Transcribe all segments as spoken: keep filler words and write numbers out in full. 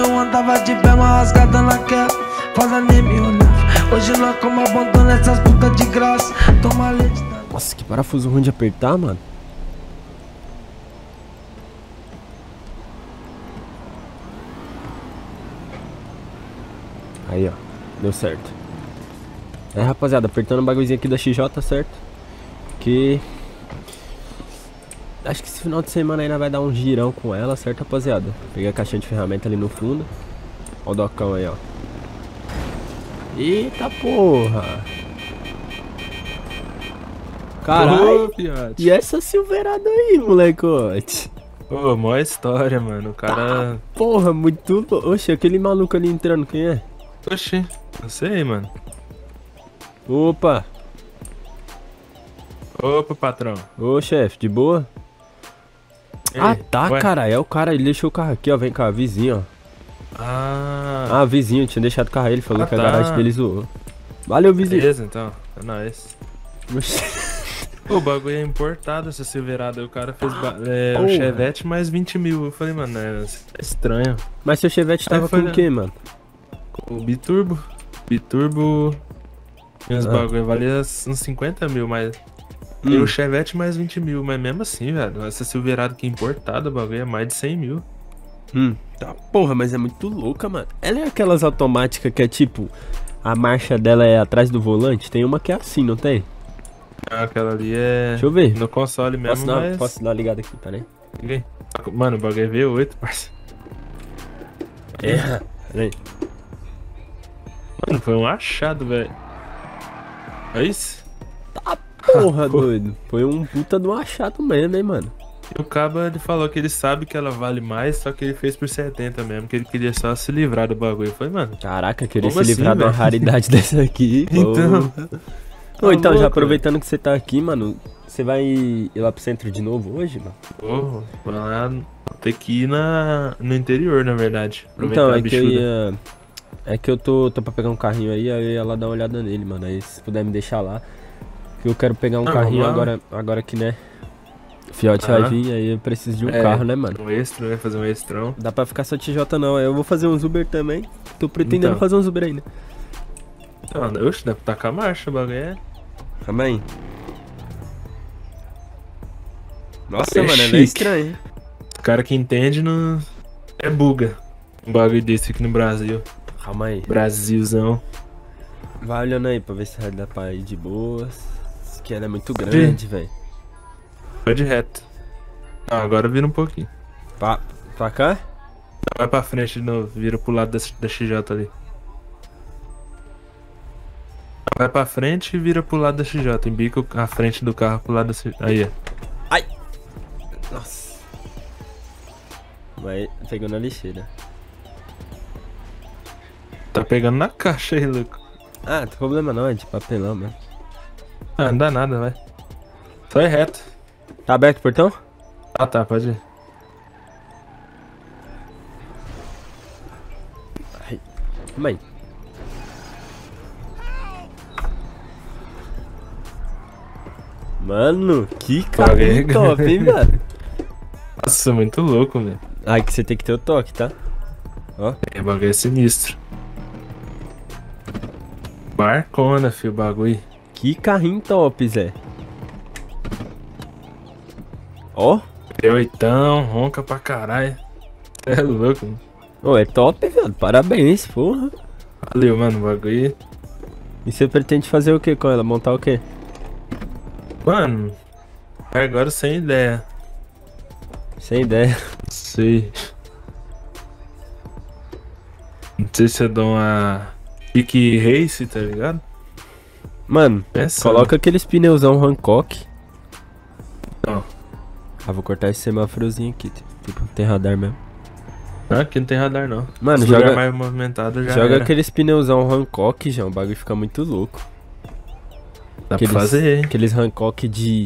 eu andava de pé, uma rasgada naquela. Fala nem me olhava. Hoje nós como abandona essas putas de graça. Toma leite. Nossa, que parafuso ruim de apertar, mano. Aí, ó. Deu certo. É, rapaziada, apertando o bagulhozinho aqui da X J, certo? Que... acho que esse final de semana ainda vai dar um girão com ela, certo, rapaziada? Peguei a caixinha de ferramenta ali no fundo. Ó o docão aí, ó. Eita porra! Caralho! E essa Silverado aí, molecote? Pô, mó história, mano. O cara... Tá, porra, muito... Oxe, aquele maluco ali entrando, quem é? Oxi, não sei, mano. Opa! Opa, patrão. Ô, chefe, de boa? Ei, ah, tá, ué? cara. É o cara, ele deixou o carro aqui, ó. Vem cá, vizinho, ó. Ah, Ah, vizinho, tinha deixado o carro aí. Ele falou Ah, que a tá. garagem dele zoou. Valeu, vizinho. beleza, então. É nóis. Pô, o bagulho é importado, essa Silverado. O cara fez ba- é, o Porra. Chevette mais vinte mil. Eu falei, mano, é estranho. Mas seu Chevette tava Aí foi, com o né? quê, mano? O Biturbo. Biturbo. E os Ah. bagulho valia uns cinquenta mil, mas. E Hum. o Chevette mais vinte mil, mas mesmo assim, velho. Essa Silverado que é importada, o bagulho é mais de cem mil. Hum. Tá, porra, mas é muito louca, mano. Ela é aquelas automáticas que é tipo... a marcha dela é atrás do volante? Tem uma que é assim, não tem? Ah, aquela ali é. Deixa eu ver. No console mesmo, Posso dar, mas. posso dar uma ligada aqui, peraí. Ninguém. Mano, o bagulho é V oito, parceiro. É. Peraí. Mano, foi um achado, velho. É isso? Porra, doido. Foi um puta do achado mesmo, hein, mano. E o Caba, ele falou que ele sabe que ela vale mais, só que ele fez por setenta mesmo, que ele queria só se livrar do bagulho. Eu falei, mano. Caraca, queria Como se livrar assim, de uma velho? raridade dessa aqui. Então. Pô. Tá Ô, então, já louco, aproveitando que você tá aqui, mano, você vai ir lá pro centro de novo hoje, mano? Pô, vai lá. Tem que ir na, no interior, na verdade. Aproveitar Então, a é que eu bichuda. ia... É que eu tô, tô pra pegar um carrinho aí, aí eu ia lá dar uma olhada nele, mano. Aí se puder me deixar lá. Que eu quero pegar um Ah, carrinho vamos lá. agora, agora que, né? O Fiote Ah. vai vir, aí eu preciso de um É. carro, né, mano? Um extra, né? Fazer um extrão. Dá pra ficar só T J não, aí eu vou fazer uns Uber também. Tô pretendendo Então. fazer uns Uber ainda. Ah, oxe, dá pra tacar a marcha, o bagulho é. Calma aí. Nossa, É mano, ela é chique. estranha, hein? O cara que entende não. É buga. Um bagulho desse aqui no Brasil. Calma aí. Brasilzão. Vai olhando aí pra ver se vai dar pra ir de boas. Isso que ela é muito grande, velho. Pode reto. Ah, agora vira um pouquinho. Pra, pra cá? Vai pra frente de novo, vira pro lado da, da X J ali. Vai pra frente e vira pro lado da X J. Embica a frente do carro pro lado da X J. Aí, ó. Ai! Nossa. Vai pegou na lixeira. Tá pegando na caixa aí, louco. Ah, não tem problema não, é de papelão mesmo. Ah, não dá nada, vai. Só é reto. Tá aberto o portão? Ah, tá, pode ir. Ai. Calma aí. Mano, que Paguei. carro top, hein, velho? Nossa, muito louco, velho. Ai, que você tem que ter o toque, tá? Ó. É, bagulho é sinistro. Barcona, filho, bagulho. Que carrinho top, Zé. Ó. V oitão, ronca pra caralho. É louco, mano. Ô, é top, velho. Parabéns, porra. Valeu, mano, o bagulho. E você pretende fazer o que com ela? Montar o quê? Mano, agora sem ideia. Sem ideia. Sei. Não sei se eu dou uma pique race, tá ligado? Mano, Pensa. coloca aqueles pneuzão Hancock. Não. Ah, vou cortar esse semáforozinho aqui. Tipo, tem radar mesmo. Não, aqui não tem radar, não. Mano, Esse joga- lugar mais movimentado já Joga era. aqueles pneuzão Hancock, já. O bagulho fica muito louco. Dá aqueles- pra fazer, hein? Aqueles Hancock de...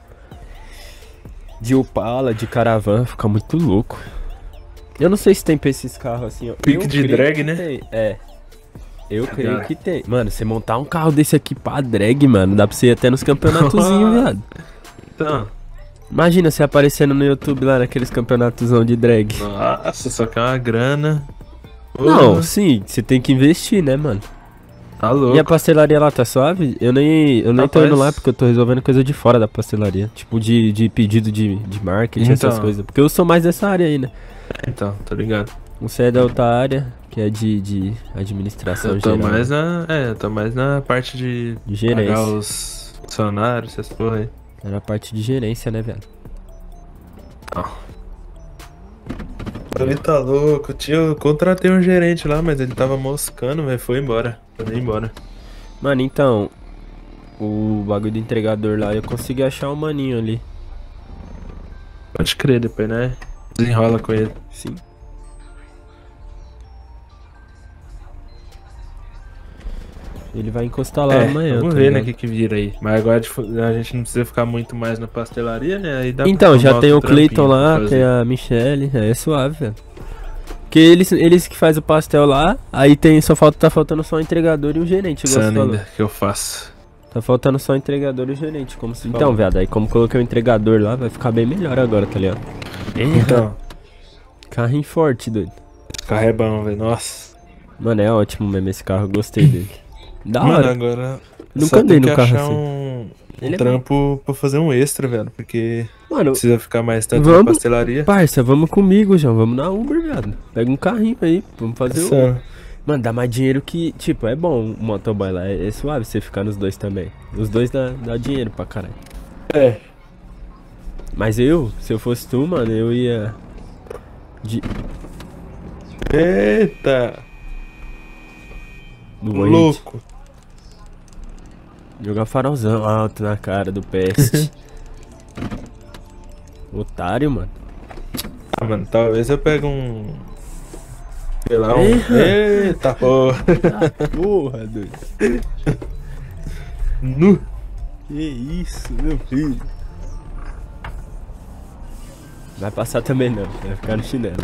De Opala, de Caravan. Fica muito louco. Eu não sei se tem pra esses carros assim, ó. Pique Eu de creio drag, que né? tem. É. Eu Tá creio ligado? que tem. Mano, você montar um carro desse aqui pra drag, mano, dá pra você ir até nos campeonatozinhos, viado. Então, Imagina você aparecendo no YouTube lá naqueles campeonatozão de drag. nossa, só que é uma grana. Não, sim, você tem que investir, né, mano? Tá louco. E a pastelaria lá tá suave? Eu nem, eu nem tô Rapaz. indo lá porque eu tô resolvendo coisa de fora da pastelaria. Tipo, de, de pedido de, de marketing, essas Então. coisas. Porque eu sou mais dessa área aí, né? Então, tô ligado. Você é da outra área, que é de, de administração Eu tô geral. mais na. É, eu tô mais na parte de De gerência. pagar os funcionários, essas porra aí. Era a parte de gerência, né, velho? Ele tá louco, tio. Eu contratei um gerente lá, mas ele tava moscando, velho. Foi embora. Foi embora. Mano, então, o bagulho do entregador lá, eu consegui achar um maninho ali. Pode crer depois, né? Desenrola com ele. Sim. Ele vai encostar lá É, amanhã. vamos tá ver, né, o ligado? que que vira aí. Mas agora de fu- a gente não precisa ficar muito mais na pastelaria, né? Aí dá pra Então, já arrumar tem o outro Cleiton trampinho lá, pra tem fazer. a Michelle, é, é suave, velho. Porque eles, eles que faz o pastel lá, aí tem, só falta, tá faltando só o entregador e o gerente, igual você Pensando falou. ainda que eu faço. Tá faltando só o entregador e o gerente, como se... Então, viado, aí como coloquei o entregador lá, vai ficar bem melhor agora, tá ligado? Então, Carrinho forte, doido. carro é bom, velho. Nossa. Mano, é ótimo mesmo esse carro, eu gostei dele. Da Mano, hora. agora. Nunca só andei tem que no carro achar assim. um, um Ele é trampo pra fazer um extra, velho. Porque Mano, precisa ficar mais tempo vamos- na pastelaria. parça, vamos comigo, João. Vamos na Uber, viado. Pega um carrinho aí, vamos fazer o... Pensando. Mano, dá mais dinheiro que... Tipo, é bom o motoboy lá, é, é suave você ficar nos dois também. Os dois dá, dá dinheiro pra caralho. É. Mas eu, se eu fosse tu, mano, eu ia... De... Eita! do Wade. Louco! Jogar farolzão alto na cara do Pest. Otário, mano. Ah, mano, talvez eu pegue um. Sei lá, um. Eita. Eita, porra! Porra, doido. Nu! Que isso, meu filho. Vai passar também não, vai ficar no chinelo.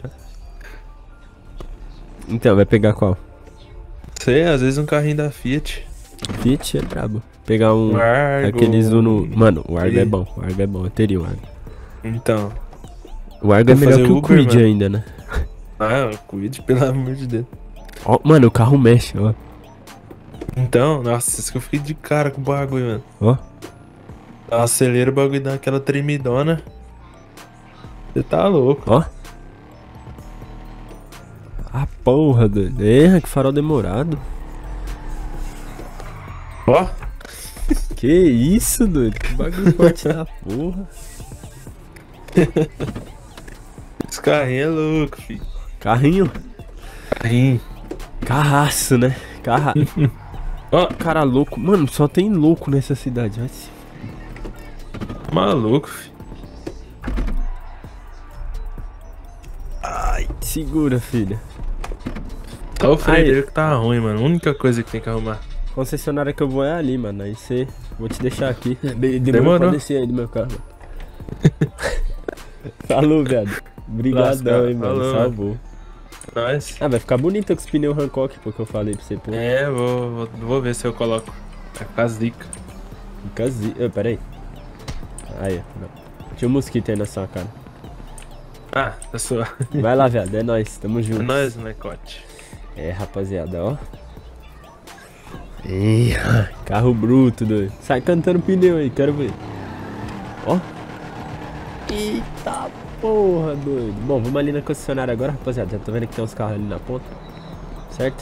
Então, vai pegar qual? Sei, às vezes um carrinho da Fiat. Fiat é brabo. Pegar um... Um Argo. Aqueles Uno... Mano, o Argo E- é bom, o Argo é bom, eu teria um Argo. Então. O Argo é Vou melhor fazer que o Uber, Quid mano. ainda, né? Ah, cuide, pelo amor de Deus. Ó, mano, o carro mexe, ó. Então, nossa, isso que eu fiquei de cara com o bagulho, mano. Ó. Acelera o bagulho, dá aquela tremidona. Você tá louco. Ó. Ah, porra, doido. Erra, que farol demorado. Ó. Que isso, doido. Que bagulho forte da porra. Esse carrinho é louco, filho. Carrinho. Carrinho. Carraço, né? Carra... Ó, Cara louco. Mano, só tem louco nessa cidade. Vai se... maluco, filho. Ai, segura, filha. Só o freio Aí. dele que tá ruim, mano. A única coisa que tem que arrumar. Concessionária que eu vou é ali, mano. Aí você... Vou te deixar aqui. Demorou Demorou. pra descer aí do meu carro. Falou, viado. Obrigadão, Lasca. hein, mano. Falou. Salvou. Nós. Ah, vai ficar bonito com os pneus Hancock, porque eu falei pra você, pô. É, vou, vou, vou ver se eu coloco. Vai ficar zica. Fica zi... Ah, pera aí. Aí, ó. Não. Tinha um mosquito aí na sua cara. Ah, tá sua. Vai lá, viado. É nóis. Tamo É junto. nóis, molecote. É, rapaziada, ó. Ih, carro bruto, doido. Sai cantando pneu aí, quero ver. Ó. Eita porra, doido. Bom, vamos ali na concessionária agora, rapaziada. Já tô vendo que tem uns carros ali na ponta. Certo?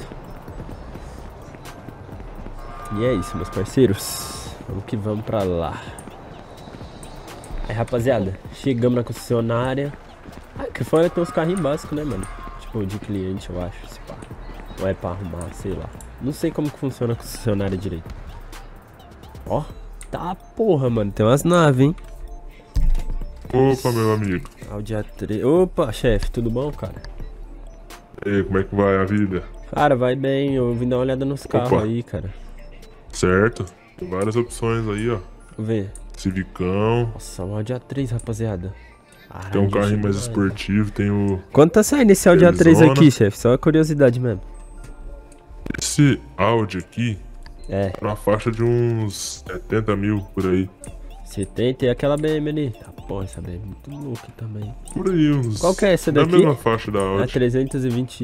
E é isso, meus parceiros. Vamos que vamos pra lá. Aí, rapaziada, chegamos na concessionária. Ah, que fora tem uns carrinhos básicos, né, mano? Tipo, de cliente, eu acho, se pá. Ou é pra arrumar, sei lá. Não sei como que funciona a concessionária direito. Ó, tá porra, mano. Tem umas naves, hein? Opa, meu amigo. Audi A três. Opa, chefe, tudo bom, cara? E aí, como é que vai a vida? Cara, vai bem. Eu vim dar uma olhada nos carros Opa. aí, cara. Certo? Tem várias opções aí, ó. Vou ver. Civicão, Nossa, um Audi A três, rapaziada. Caralho, tem um carrinho mais demais. esportivo, tem o... Quanto tá saindo esse Audi A três Arizona. aqui, chefe? Só curiosidade mesmo. Esse Audi aqui, É, tá na faixa de uns setenta mil, por aí. setenta e aquela B M ali. Tá, porra, essa B M é muito louca também. Por aí, uns... Qual que é essa Na daqui? mesma faixa da É Audi. trezentos e vinte i.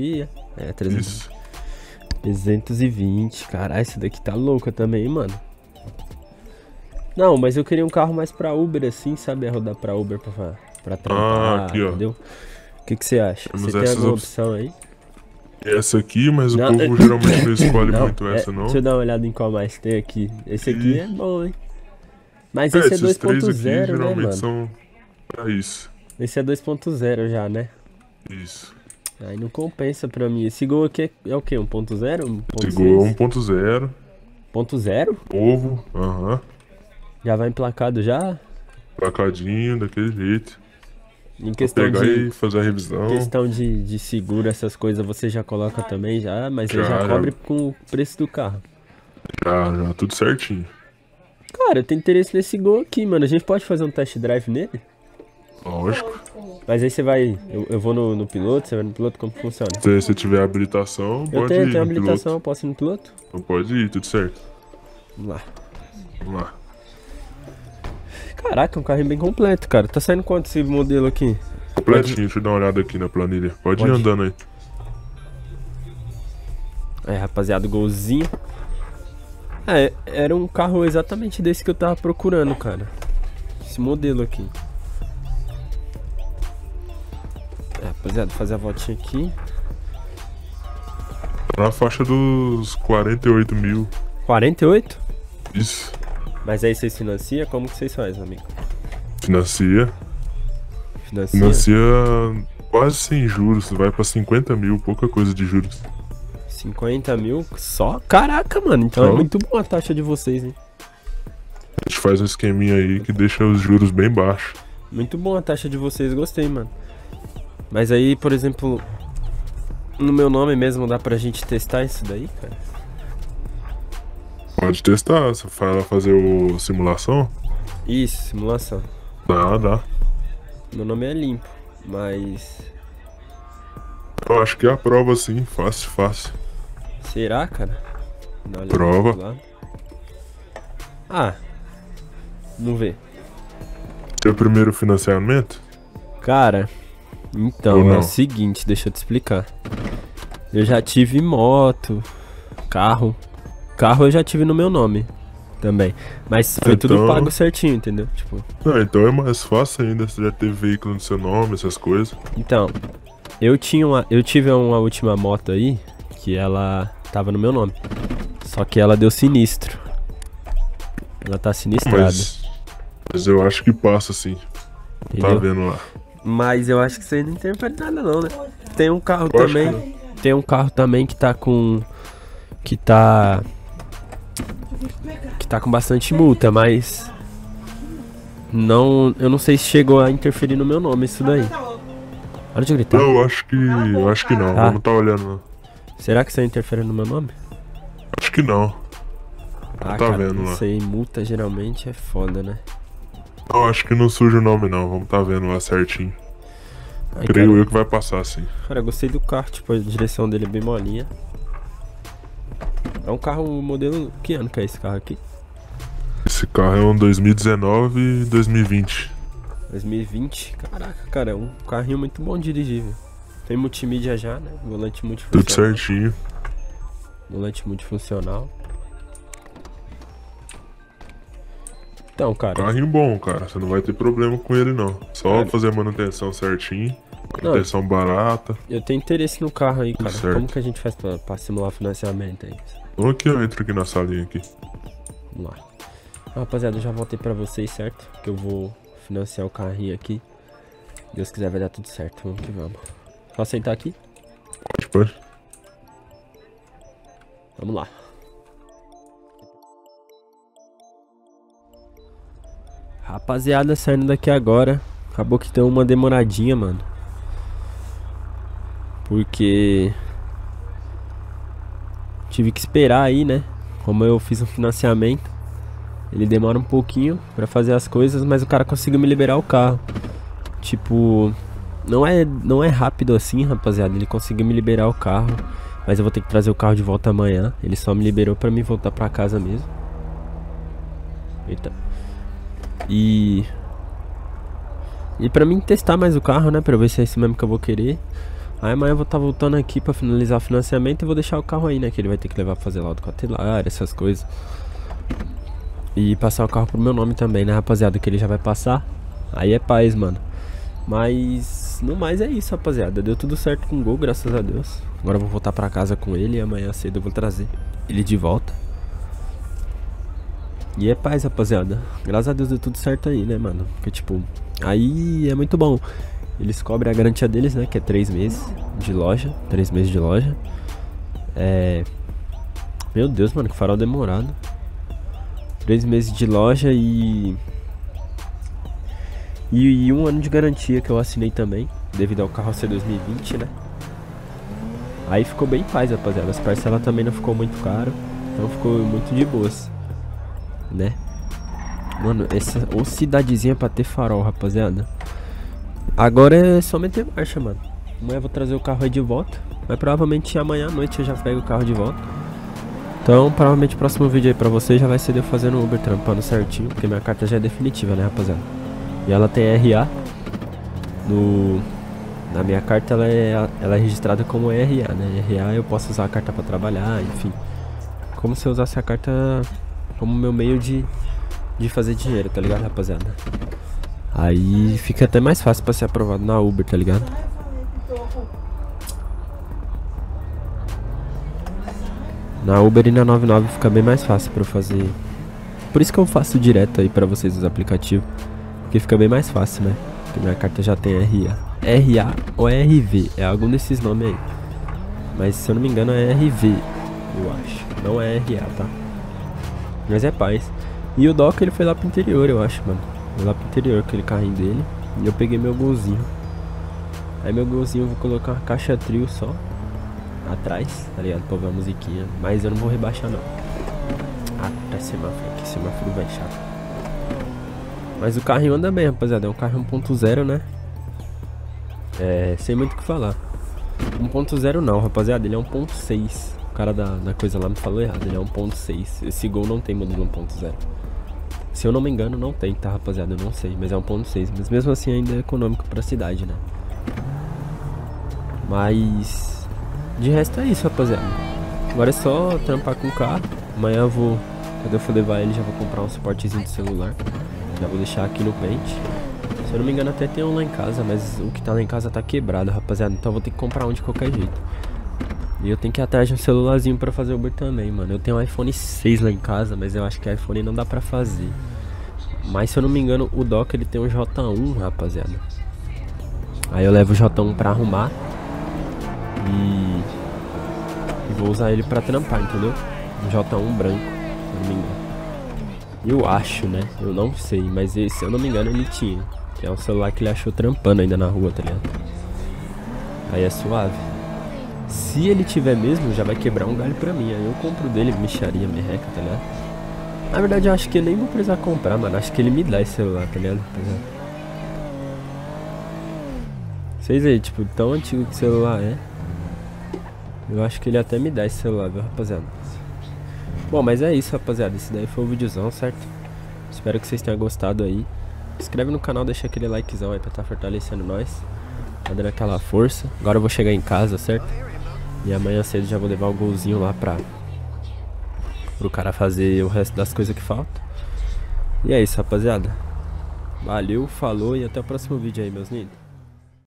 É, trezentos, Isso. trezentos e vinte. Caralho, essa daqui tá louca também, mano. Não, mas eu queria um carro mais pra Uber, assim, sabe? Rodar pra Uber pra, pra trampar, Ah, aqui, ó. entendeu? O que que você acha? Temos Você tem essas alguma op- opção aí? Essa aqui, mas Não, o povo geralmente não escolhe Não, muito é, essa, não. deixa eu dar uma olhada em qual mais tem aqui. Esse aqui Ih. é bom, hein? Mas É, esse é esses três aqui dois ponto zero, né, geralmente mano? são pra isso. Esse é dois ponto zero já, né? Isso. Aí não compensa pra mim. Esse Gol aqui é, é o quê? um ponto zero? Esse Gol é um ponto zero, um ponto zero? novo, aham. Já vai emplacado já? Placadinho, daquele jeito. Em questão Pegar de, e fazer a revisão. questão de, de seguro, essas coisas, você já coloca também já, mas ele já Já, cobre já. com o preço do carro. Já, já, tudo certinho. Cara, eu tenho interesse nesse Gol aqui, mano. A gente pode fazer um test drive nele? Lógico. Mas aí você vai... Eu, eu vou no, no piloto, você vai no piloto, como que funciona? Se você tiver habilitação, Eu pode tenho, ir tenho no habilitação, eu piloto. posso ir no piloto? Então pode ir, tudo certo. Vamos lá. Vamos lá. Caraca, é um carrinho bem completo, cara. Tá saindo quanto esse modelo aqui? Completinho, deixa eu dar uma olhada aqui na planilha. Pode, Pode. ir andando aí. É, rapaziada, Golzinho. É, era um carro exatamente desse que eu tava procurando, cara. Esse modelo aqui. É, rapaziada, fazer a voltinha aqui. Tá na faixa dos quarenta e oito mil. quarenta e oito? Isso. Mas aí vocês financiam? Como que vocês fazem, amigo? Financia. Financia? Financia quase sem juros. Vai pra cinquenta mil, pouca coisa de juros. cinquenta mil só? Caraca, mano. Então é Só? muito boa a taxa de vocês, hein? A gente faz um esqueminha aí que deixa os juros bem baixos. Muito boa a taxa de vocês, gostei, mano. Mas aí, por exemplo, no meu nome mesmo dá pra gente testar isso daí, cara? Pode testar. Você fala fazer o simulação? Isso, simulação. Dá, dá. Meu nome é limpo, mas... Eu acho que é a prova sim. Fácil, fácil. Será, cara? Dá uma olhada Prova. do outro lado. Ah, vamos ver. Seu primeiro financiamento? Cara, então, Ou é não? o seguinte, deixa eu te explicar. Eu já tive moto, carro. Carro eu já tive no meu nome também. Mas foi tudo Então- pago certinho, entendeu? Tipo, Não, então é mais fácil ainda. Você já teve veículo no seu nome, essas coisas. então, eu tinha uma, eu tive uma última moto aí que ela tava no meu nome. Só que ela deu sinistro. Ela tá sinistrada, Mas, mas eu acho que passa sim. Tá entendeu? vendo lá. Mas eu acho que isso aí não interfere em nada não, né? Tem um carro Eu acho também. Tem um carro também que tá com. Que tá. Que tá com bastante multa, mas. Não. Eu não sei se chegou a interferir no meu nome isso daí. Para de gritar. Não, eu acho que. Eu acho que não. Ah. Vamos tá olhando não. Será que isso aí interfere no meu nome? Acho que não. Ah, tá cara, vendo não lá. sei. Multa geralmente é foda, né? Eu acho que não surge o nome não. Vamos tá vendo lá certinho. Ai, Creio cara, eu que vai passar sim. cara, eu gostei do carro. Tipo, a direção dele é bem molinha. É um carro modelo. Que ano que é esse carro aqui? Esse carro é um dois mil e dezenove e dois mil e vinte. dois mil e vinte, caraca, cara, é um carrinho muito bom de dirigir, velho. Tem multimídia já, né? Volante multifuncional. Tudo certinho. Volante multifuncional. Então, cara, Carrinho bom, cara. Você não vai ter problema com ele não. Só Cara. fazer a manutenção certinho. Não. Manutenção barata. eu tenho interesse no carro aí, cara. Certo. Como que a gente faz pra, pra simular financiamento aí? Vamos aqui, eu entro aqui na salinha aqui. Vamos lá. Rapaziada, eu já voltei pra vocês, certo? Que eu vou financiar o carrinho aqui. Deus quiser vai dar tudo certo. Vamos que vamos. Só sentar aqui? Pode, pode. Vamos lá. Rapaziada, saindo daqui agora. Acabou que deu uma demoradinha, mano. Porque tive que esperar aí, né? Como eu fiz um financiamento, ele demora um pouquinho pra fazer as coisas, mas o cara conseguiu me liberar o carro. Tipo, não é, não é rápido assim, rapaziada. Ele conseguiu me liberar o carro, mas eu vou ter que trazer o carro de volta amanhã. Ele só me liberou pra mim voltar pra casa mesmo. Eita. E E pra mim testar mais o carro, né? Pra ver se é esse mesmo que eu vou querer. Aí amanhã eu vou estar tá voltando aqui pra finalizar o financiamento e vou deixar o carro aí, né? Que ele vai ter que levar pra fazer laudo cautelar, essas coisas. E passar o carro pro meu nome também, né, rapaziada? Que ele já vai passar. Aí é paz, mano. Mas no mais é isso, rapaziada. Deu tudo certo com o Gol, graças a Deus. Agora eu vou voltar pra casa com ele e amanhã cedo eu vou trazer ele de volta. E é paz, rapaziada. Graças a Deus deu tudo certo aí, né, mano? Porque tipo, aí é muito bom. Eles cobrem a garantia deles, né? Que é três meses de loja. Três meses de loja. É... Meu Deus, mano, que farol demorado. Três meses de loja e... e... E um ano de garantia que eu assinei também. Devido ao carro ser dois mil e vinte, né? Aí ficou bem paz, rapaziada. As parcelas também não ficou muito caro. Então ficou muito de boas, né? Mano, essa ou cidadezinha pra ter farol, rapaziada. Agora é só meter marcha, mano. Amanhã eu vou trazer o carro aí de volta. Mas provavelmente amanhã à noite eu já pego o carro de volta. Então provavelmente o próximo vídeo aí pra vocês já vai ser de eu fazendo Uber, trampando certinho. Porque minha carta já é definitiva, né, rapaziada? E ela tem R A. No... Na minha carta ela é, ela é registrada como R A, né? R A eu posso usar a carta pra trabalhar, enfim. Como se eu usasse a carta como meu meio de, de fazer dinheiro, tá ligado, rapaziada? Aí fica até mais fácil pra ser aprovado na Uber, tá ligado? Na Uber e na noventa e nove fica bem mais fácil pra eu fazer. Por isso que eu faço direto aí pra vocês os aplicativos. Porque fica bem mais fácil, né? Porque minha carta já tem R A. R A ou R V, é algum desses nomes aí. Mas se eu não me engano é R V, eu acho. Não é R A, tá? Mas é paz. E o Doc ele foi lá pro interior, eu acho, mano. Foi lá pro interior, aquele carrinho dele. E eu peguei meu golzinho. Aí meu golzinho eu vou colocar uma caixa trio só atrás, tá ligado? Pra ouvir a musiquinha. Mas eu não vou rebaixar não. Ah, tá semáforo aqui, semáforo vai chato. Mas o carrinho anda bem, rapaziada. É um carro um ponto zero, né? É, sem muito o que falar. um ponto zero não, rapaziada. Ele é um ponto seis. O cara da, da coisa lá me falou errado. Ele é um ponto seis. Esse Gol não tem modelo um ponto zero. Se eu não me engano, não tem, tá, rapaziada? Eu não sei, mas é um ponto seis. Mas mesmo assim ainda é econômico pra cidade, né? Mas... de resto é isso, rapaziada. Agora é só trampar com o carro. Amanhã eu vou... quando eu for levar ele, já vou comprar um suportezinho de celular. Já vou deixar aqui no pente. Se eu não me engano até tem um lá em casa, mas o que tá lá em casa tá quebrado, rapaziada. Então eu vou ter que comprar um de qualquer jeito. E eu tenho que ir atrás de um celularzinho pra fazer Uber também, mano. Eu tenho um iPhone seis lá em casa, mas eu acho que iPhone não dá pra fazer. Mas se eu não me engano, o Doc ele tem um J um, rapaziada. Aí eu levo o J um pra arrumar. E... e vou usar ele pra trampar, entendeu? Um J um branco, se eu não me engano. Eu acho, né? Eu não sei, mas esse, se eu não me engano, ele tinha. Que é um celular que ele achou trampando ainda na rua, tá ligado? Aí é suave. Se ele tiver mesmo, já vai quebrar um galho pra mim. Aí eu compro dele, mexaria, merreca, tá ligado? Na verdade, eu acho que eu nem vou precisar comprar, mano. Acho que ele me dá esse celular, tá ligado? Vocês aí, tipo, tão antigo que o celular é. Eu acho que ele até me dá esse celular, viu, rapaziada? Bom, mas é isso, rapaziada. Esse daí foi o videozão, certo? Espero que vocês tenham gostado aí. Se inscreve no canal, deixa aquele likezão aí pra tá fortalecendo nós. Tá dando aquela força. Agora eu vou chegar em casa, certo? E amanhã cedo já vou levar o golzinho lá pra... pro cara fazer o resto das coisas que faltam. E é isso, rapaziada. Valeu, falou e até o próximo vídeo aí, meus lindos.